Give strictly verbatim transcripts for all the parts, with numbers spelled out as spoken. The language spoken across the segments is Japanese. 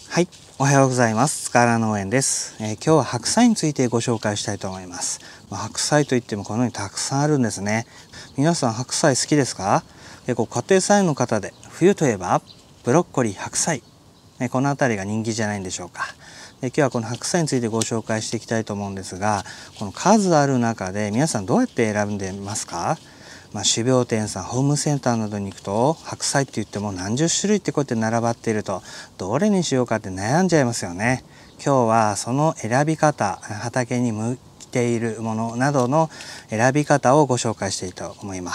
はい、おはようございます。塚原農園です、えー、今日は白菜についてご紹介したいと思います。まあ、白菜といってもこのようにたくさんあるんですね。皆さん白菜好きですか？結構家庭菜園の方で冬といえばブロッコリー、白菜、ね、この辺りが人気じゃないんでしょうか。で今日はこの白菜についてご紹介していきたいと思うんですが、この数ある中で皆さんどうやって選んでますか？まあ、種苗店さん、ホームセンターなどに行くと白菜って言っても何十種類ってこうやって並ばっていると、どれにしようかって悩んじゃいますよね。今日はその選び方、畑に向いているものなどの選び方をご紹介していきたいと思います。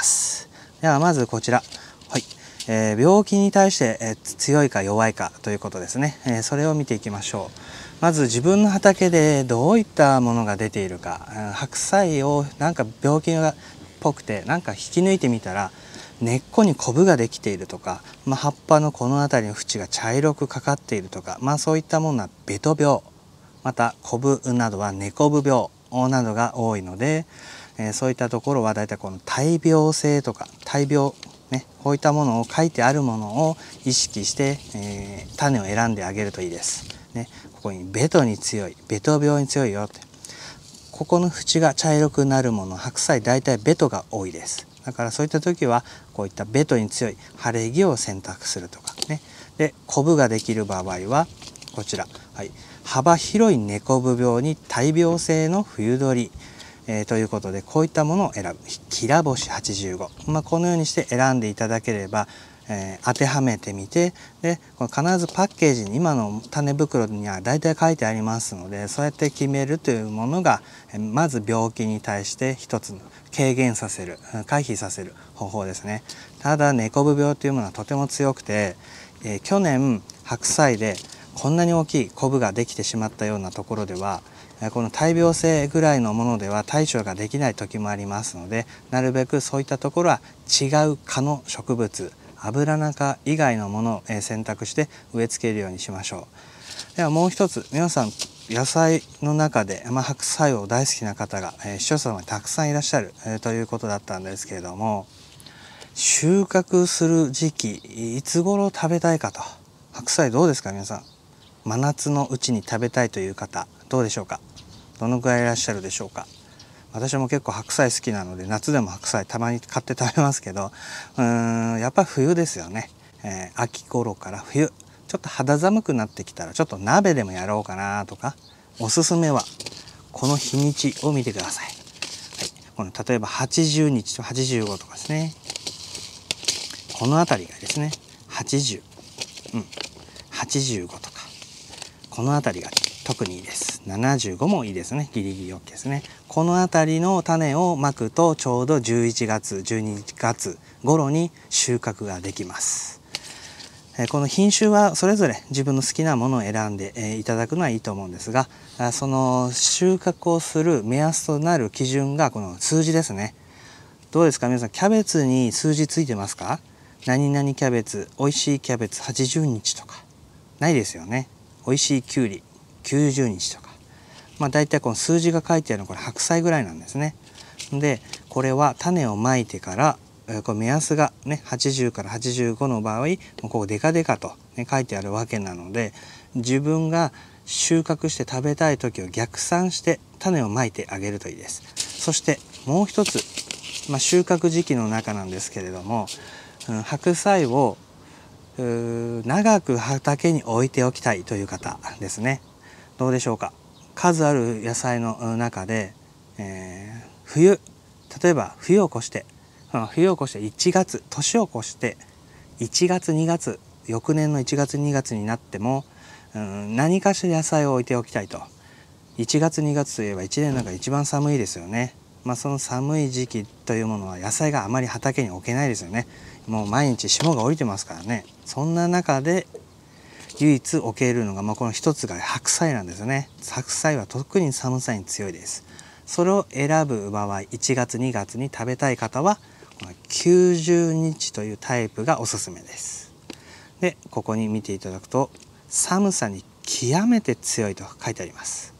ではまずこちら、はい、えー、病気に対して、えー、強いか弱いかということですね、えー、それを見ていきましょう。まず自分の畑でどういったものが出ているか、白菜をなんか病気がぽくてなんか引き抜いてみたら根っこにコブができているとか、まあ、葉っぱのこの辺りの縁が茶色くかかっているとか、まあ、そういったものはベト病、またコブなどは根こぶ病などが多いので、えー、そういったところはだいたいこの大病性とか大病ね、こういったものを書いてあるものを意識して、えー、種を選んであげるといいです。ね、ここにベトに強い、ベト病に強いよって。ここの縁が茶色くなるもの、白菜大体ベトが多いです。だからそういった時はこういったベトに強い晴れ着を選択するとかね。で、コブができる場合はこちら、はい、幅広い根こぶ病に大病性の冬鳥、えー、ということでこういったものを選ぶ。きらぼしはちじゅうご、まあ、このようにして選んでいただければ、えー、当てはめてみて、でこれ必ずパッケージに今の種袋には大体書いてありますので、そうやって決めるというものがまず病気に対して一つの軽減させる、回避させる方法ですね。ただ根こぶ病というものはとても強くて、えー、去年白菜でこんなに大きいコブができてしまったようなところでは、この大病性ぐらいのものでは対処ができない時もありますので、なるべくそういったところは違う科の植物、アブラナ科以外のものを選択して植え付けるようにしましょう。ではもう一つ、皆さん野菜の中で、まあ、白菜を大好きな方が、えー、視聴者様にたくさんいらっしゃる、えー、ということだったんですけれども、収穫する時期いつ頃食べたいかと。白菜どうですか皆さん。真夏のうちに食べたいという方どうでしょうか。どのくらいいらっしゃるでしょうか。私も結構白菜好きなので夏でも白菜たまに買って食べますけど、うーんやっぱ冬ですよね、えー、秋頃から冬、ちょっと肌寒くなってきたらちょっと鍋でもやろうかなとか、おすすめはこの日にちを見てください。はい、この例えばはちじゅうにちとはちじゅうごとかですね、この辺りがですねはちじゅう、うん、はちじゅうごとかこの辺りが特にいいです。ななじゅうごもいいですね。ギリギリ OK ですね。この辺りの種をまくとちょうどじゅういちがつじゅうにがつ頃に収穫ができます。この品種はそれぞれ自分の好きなものを選んでいただくのはいいと思うんですが、その収穫をする目安となる基準がこの数字ですね。どうですか皆さん、キャベツに数字ついてますか？何々キャベツ、美味しいキャベツはちじゅうにちとかないですよね。美味しいきゅうりきゅうじゅうにちとか、まあ大体この数字が書いてあるのはこれ白菜ぐらいなんですね。でこれは種をまいてからこれ目安がねはちじゅうからはちじゅうごの場合、ここデカデカと、ね、書いてあるわけなので、自分が収穫して食べたい時を逆算して種をまいてあげるといいです。そしてもう一つ、まあ、収穫時期の中なんですけれども、うん、白菜を長く畑に置いておきたいという方ですね。どうでしょうか。数ある野菜の中で、えー、冬、例えば冬を越して冬を越していちがつ、年を越していちがつにがつ、翌年のいちがつにがつになっても、うん、何かしら野菜を置いておきたいと。いちがつにがつといえばいちねんの中で一番寒いですよね。まあ、その寒い時期というものは野菜があまり畑に置けないですよね。もう毎日霜が降りてますからね。そんな中で唯一置けるのが、まあ、この一つが白菜なんですよね。白菜は特に寒さに強いです。それを選ぶ場合、いちがつにがつに食べたい方はきゅうじゅうにちというタイプがおすすめです。でここに見ていただくと、寒さに極めて強いと書いてあります。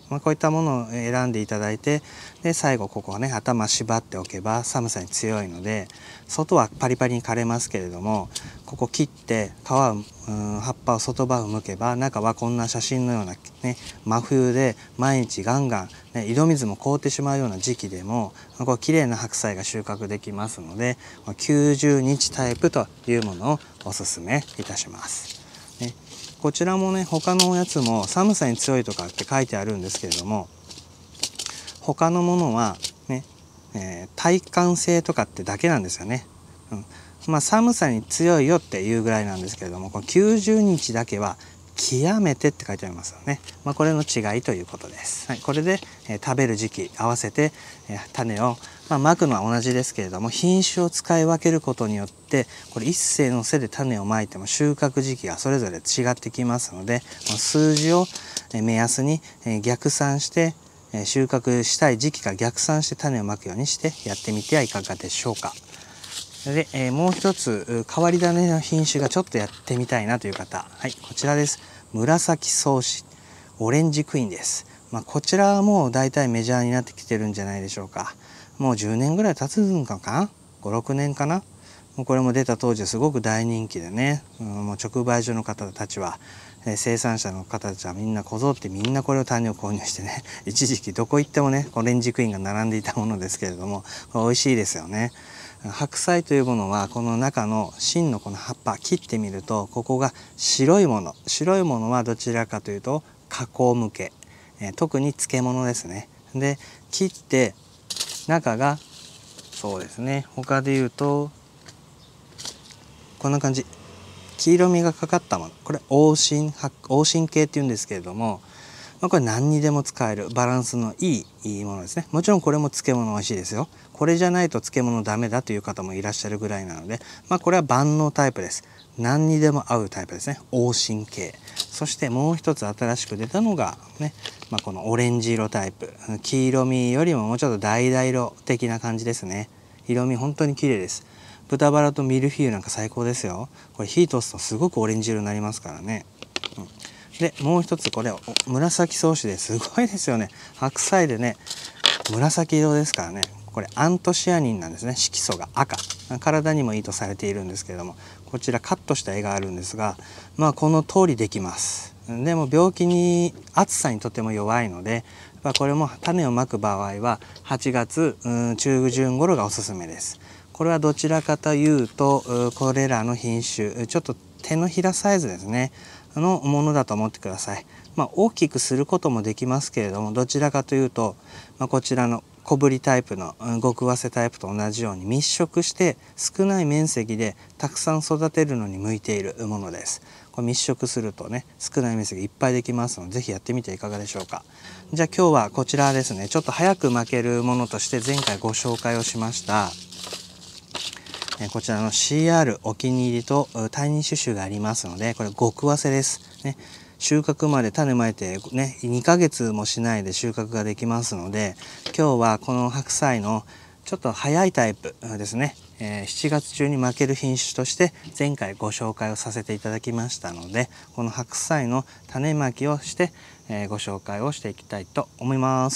まあ、こういったものを選んでいただいて、で最後ここはね頭縛っておけば寒さに強いので、外はパリパリに枯れますけれども、ここ切って皮を、うん、葉っぱを外葉を剥けば、中はこんな写真のような、ね、真冬で毎日ガンガン、ね、井戸水も凍ってしまうような時期でもこう綺麗な白菜が収穫できますので、きゅうじゅうにちタイプというものをおすすめいたします。ね、こちらもね他のおやつも寒さに強いとかって書いてあるんですけれども、他のものはね、えー、耐寒性とかってだけなんですよね。うん、まあ寒さに強いよっていうぐらいなんですけれども、このきゅうじゅうにちだけは極めてって書いてありますよね。まあ、これの違いということです。はい、これで、えー、食べる時期合わせて、えー、種を、まあ、まくのは同じですけれども、品種を使い分けることによって、これ一斉の背で種をまいても収穫時期がそれぞれ違ってきますので、数字を目安に逆算して収穫したい時期から逆算して種をまくようにしてやってみてはいかがでしょうか。で、えー、もう一つ変わり種の品種がちょっとやってみたいなという方、はい、こちらです。紫草子オレンジクイーンです。まあ、こちらはもうだいたいメジャーになってきてるんじゃないでしょうか。もうじゅうねんぐらい経つのかな、ごろくねんかな。もうこれも出た当時すごく大人気でね、うん、もう直売所の方たちは、えー、生産者の方たちはみんなこぞってみんなこれを種を購入してね、一時期どこ行ってもねオレンジクイーンが並んでいたものですけれども、これ美味しいですよね。白菜というものはこの中の芯のこの葉っぱ切ってみると、ここが白いもの、白いものはどちらかというと加工向け、えー、特に漬物ですね。で切って中がそうですね、他で言うとこんな感じ、黄色みがかかったもの、これ黄芯黄芯系っていうんですけれども、まあ、これ何にでも使えるバランスのいいいいものですね。もちろんこれも漬物美味しいですよ。これじゃないと漬物ダメだという方もいらっしゃるぐらいなので、まあ、これは万能タイプです。何にでも合うタイプですね、黄芯系。そしてもう一つ新しく出たのがね、まあ、このオレンジ色タイプ、黄色みよりももうちょっと橙色的な感じですね。色味本当に綺麗です。豚バラとミルフィーユなんか最高ですよ。これ火通すとすごくオレンジ色になりますからね。うん、でもう一つこれ紫草子ですごいですよね。白菜でね紫色ですからね。これアントシアニンなんですね。色素が赤、体にもいいとされているんですけれども、こちらカットした絵があるんですが、まあこの通りできます。でも病気に暑さにとても弱いので、まあ、これも種をまく場合ははちがつ中旬頃がおすすめです。これはどちらかというとこれらの品種ちょっと手のひらサイズですねのものだと思ってください。まあ、大きくすることもできますけれども、どちらかというと、まあ、こちらの小ぶりタイプの極早生タイプと同じように密植して少ない面積でたくさん育てるのに向いているものです。これ密植するとね少ない面積いっぱいできますので、是非やってみていかがでしょうか。じゃあ今日はこちらですね、ちょっと早く巻けるものとして前回ご紹介をしましたこちらの シーアール お気に入りとタイニーシュシュがありますので、これ極早生ですね。収穫まで種まいてねにかげつもしないで収穫ができますので、今日はこの白菜のちょっと早いタイプですね、えー、しちがつ中に巻ける品種として前回ご紹介をさせていただきましたので、この白菜の種まきをして、えー、ご紹介をしていきたいと思います。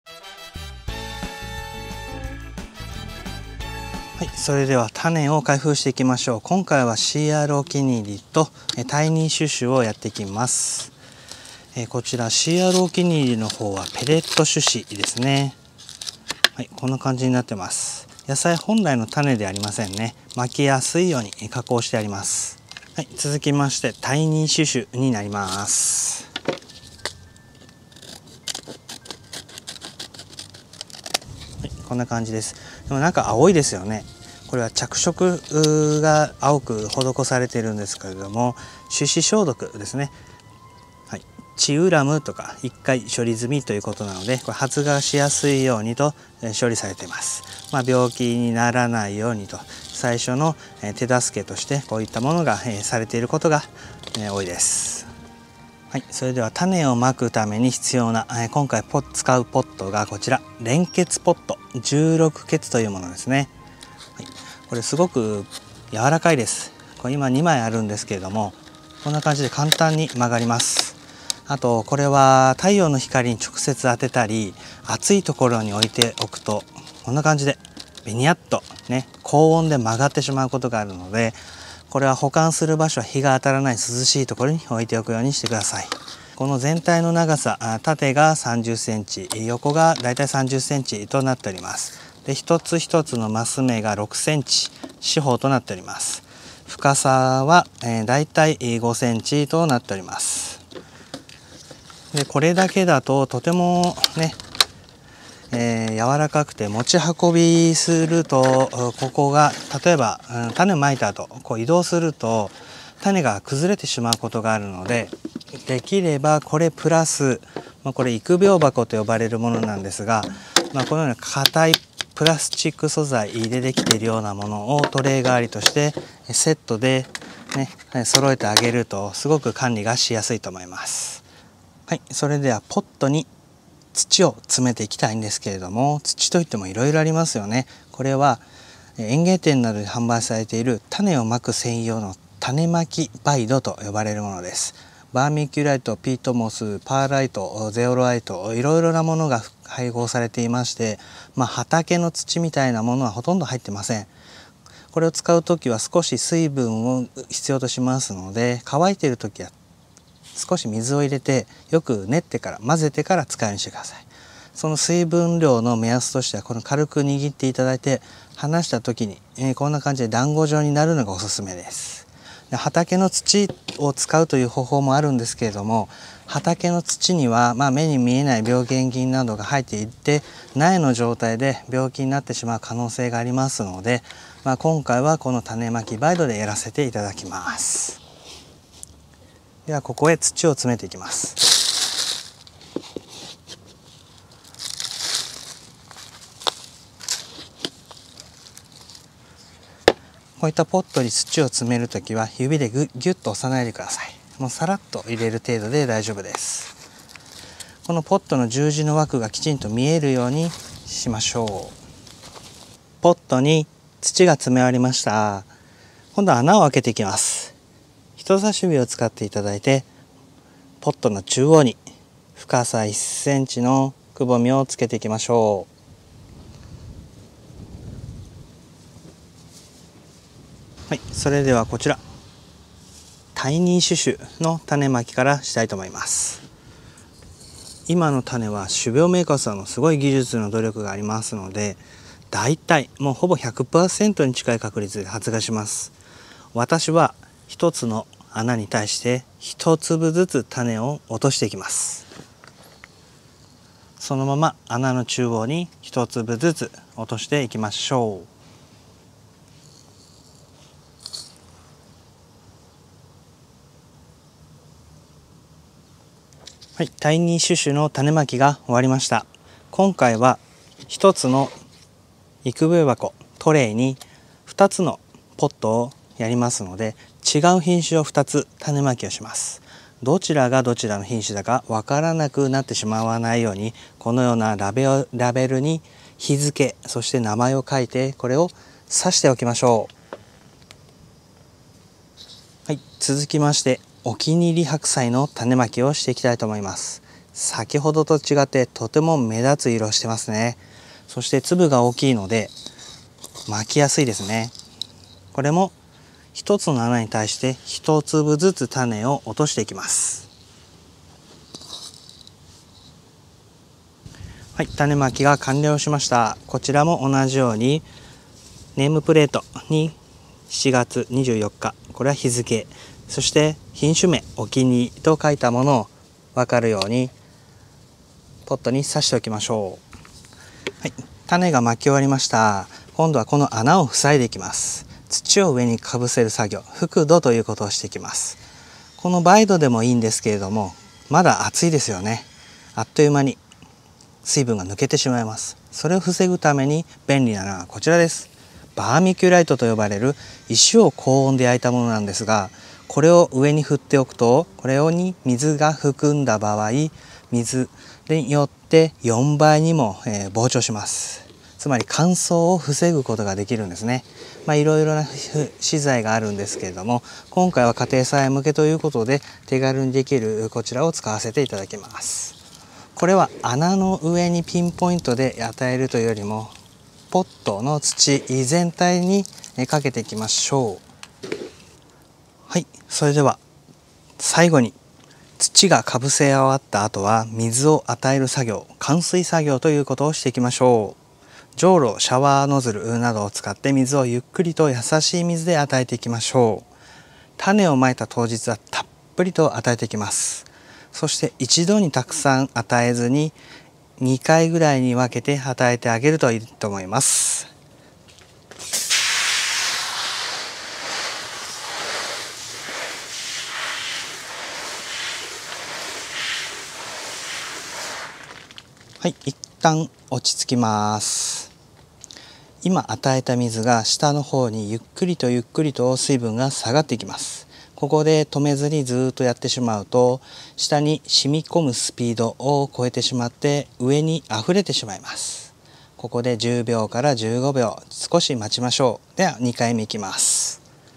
はい、それでは種を開封していきましょう。今回は シーアール お気に入りとタイニーシュシュをやっていきます。えこちら シーアール お気に入りの方はペレット種子ですね。はい、こんな感じになってます。野菜本来の種ではありませんね。巻きやすいように加工してあります。はい、続きましてタイニーシュシュになります。はい、こんな感じです。でもなんか青いですよね。これは着色が青く施されているんですけれども、手指消毒ですね。はい、チウラムとかいっかい処理済みということなので、これ発芽しやすいようにと処理されています。まあ、病気にならないようにと最初の手助けとしてこういったものがされていることが多いです。はい、それでは種をまくために必要な今回ポ使うポットがこちら連結ポットじゅうろくケツというものですね。はい、これすごく柔らかいです。これ今にまいあるんですけれども、こんな感じで簡単に曲がります。 あとこれは太陽の光に直接当てたり暑いところに置いておくとこんな感じでベニヤッとね高温で曲がってしまうことがあるので、これは保管する場所は日が当たらない涼しいところに置いておくようにしてください。この全体の長さ、縦がさんじゅっセンチ、横がだいたいさんじゅっセンチとなっております。で一つ一つのマス目がろくセンチ四方となっております。深さは、えー、だいたいごセンチとなっております。でこれだけだととてもね、えー、柔らかくて持ち運びするとここが例えば、うん、種をまいた後こう移動すると種が崩れてしまうことがあるので、できればこれプラス、まあ、これ育苗箱と呼ばれるものなんですが、まあ、このような硬いプラスチック素材でできているようなものをトレー代わりとしてセットで、ね、揃えてあげるとすごく管理がしやすいと思います。はい、それではポットに土を詰めていきたいんですけれども、土といってもいろいろありますよね。これは園芸店などで販売されている種をまく専用の種まきバイドと呼ばれるものです。バーミキュライト、ピートモス、パーライト、ゼオロライト、いろいろなものが配合されていまして、まあ、畑の土みたいなものはほとんど入ってません。これを使う時は少し水分を必要としますので、乾いている時は少し水を入れてよく練ってから混ぜてから使うようにしてください。その水分量の目安としてはこの軽く握っていただいて離した時に、えー、こんな感じで団子状になるのがおすすめです。畑の土を使うという方法もあるんですけれども、畑の土には、まあ、目に見えない病原菌などが入っていて苗の状態で病気になってしまう可能性がありますので、まあ、今回はこの種まきバイドでやらせていただきます。ではここへ土を詰めていきます。こういったポットに土を詰めるときは指でギュッと押さないでください。もうさらっと入れる程度で大丈夫です。このポットの十字の枠がきちんと見えるようにしましょう。ポットに土が詰め終わりました。今度は穴を開けていきます。人差し指を使っていただいてポットの中央に深さいっセンチのくぼみをつけていきましょう。はい、それではこちらタイニーシュシュの種まきからしたいと思います。今の種は種苗メーカーさんのすごい技術の努力がありますので、だいたいもうほぼ ひゃくパーセント に近い確率で発芽します。私は一つの穴に対して一粒ずつ種を落としていきます。そのまま穴の中央に一粒ずつ落としていきましょう。はい、タイニーシュシュの種まきが終わりました。今回は一つの育苗箱トレイにふたつのポットをやりますので、違う品種をふたつ種まきをします。どちらがどちらの品種だかわからなくなってしまわないように、このようなラベラベルに日付そして名前を書いてこれを刺しておきましょう。はい、続きましてお気に入り白菜の種まきをしていきたいと思います。先ほどと違ってとても目立つ色をしてますね。そして粒が大きいので巻きやすいですね。これも一つの穴に対して一粒ずつ種を落としていきます。はい、種まきが完了しました。こちらも同じようにネームプレートにしがつにじゅうよっか、これは日付、そして品種名お気に入りと書いたものを分かるようにポットに刺しておきましょう。はい、種がまき終わりました。今度はこの穴を塞いでいきます。土を上にかぶせる作業、覆土ということをしていきます。このバイドでもいいんですけれども、まだ暑いですよね。あっという間に水分が抜けてしまいます。それを防ぐために便利なのはこちらです。バーミキュライトと呼ばれる石を高温で焼いたものなんですが、これを上に振っておくと、これに水が含んだ場合、水によってよんばいにも膨張します。 つまり乾燥を防ぐことができるんですね。まあ、いろいろな資材があるんですけれども、今回は家庭菜園向けということで手軽にできるこちらを使わせていただきます。これは穴の上にピンポイントで与えるというよりも、ポットの土全体にかけていきましょう。はい、それでは最後に土がかぶせ終わった後は水を与える作業、灌水作業ということをしていきましょう。じょうろ、シャワーノズルなどを使って水をゆっくりと優しい水で与えていきましょう。種をまいた当日はたっぷりと与えていきます。そして一度にたくさん与えずににかいぐらいに分けて与えてあげるといいと思います。はい、一旦落ち着きます。今与えた水が下の方にゆっくりとゆっくりと水分が下がっていきます。ここで止めずにずっとやってしまうと、下に染み込むスピードを超えてしまって上に溢れてしまいます。ここでじゅうびょうからじゅうごびょう少し待ちましょう。ではにかいめいきます。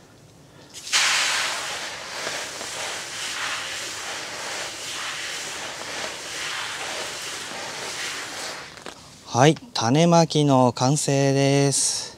はい、種まきの完成です。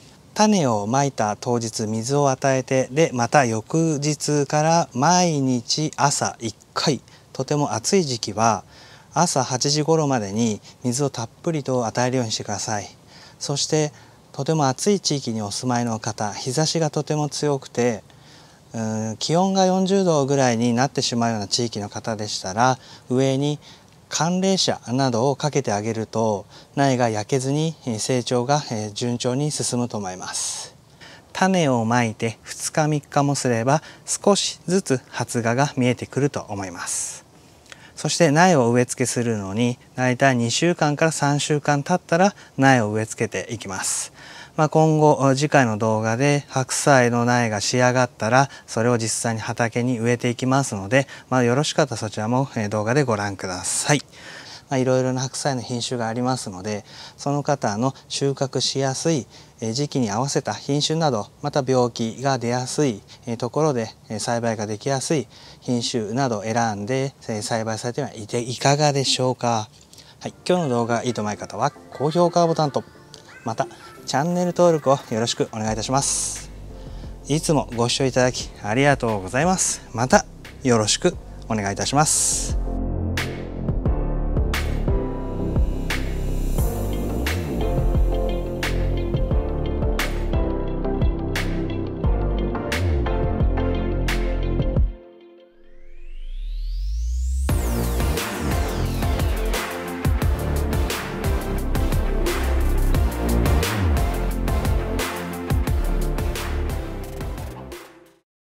種をまいた当日水を与えて、でまた翌日から毎日朝いっかい、とても暑い時期は朝はちじ頃までに水をたっぷりと与えるようにしてください。そしてとても暑い地域にお住まいの方、日差しがとても強くてうーん気温がよんじゅうどぐらいになってしまうような地域の方でしたら、上に寒冷紗などをかけてあげると苗が焼けずに成長が順調に進むと思います。種をまいてふつかみっかもすれば少しずつ発芽が見えてくると思います。そして苗を植え付けするのにだいたいにしゅうかんからさんしゅうかん経ったら苗を植え付けていきます。まあ、今後次回の動画で白菜の苗が仕上がったらそれを実際に畑に植えていきますので、まあ、よろしかったらそちらも動画でご覧ください。まあ、いろいろな白菜の品種がありますので、その方の収穫しやすい時期に合わせた品種など、また病気が出やすいところで栽培ができやすい品種などを選んで栽培されてはいていかがでしょうか。はい、今日の動画がいいと思う方は高評価ボタンと、またチャンネル登録をよろしくお願いいたします。いつもご視聴いただきありがとうございます。またよろしくお願いいたします。